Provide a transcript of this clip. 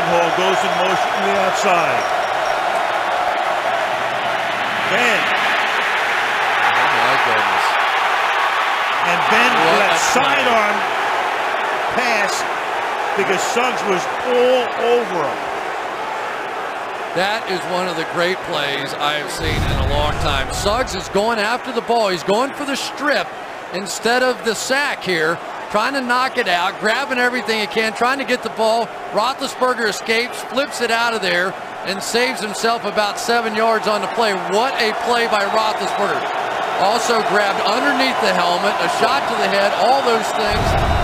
Hall goes in motion to the outside. Ben. Oh my goodness. And Ben with that sidearm pass because Suggs was all over him. That is one of the great plays I have seen in a long time. Suggs is going after the ball. He's going for the strip instead of the sack here, trying to knock it out, grabbing everything he can, trying to get the ball. Roethlisberger escapes, flips it out of there, and saves himself about 7 yards on the play. What a play by Roethlisberger. Also grabbed underneath the helmet, a shot to the head, all those things.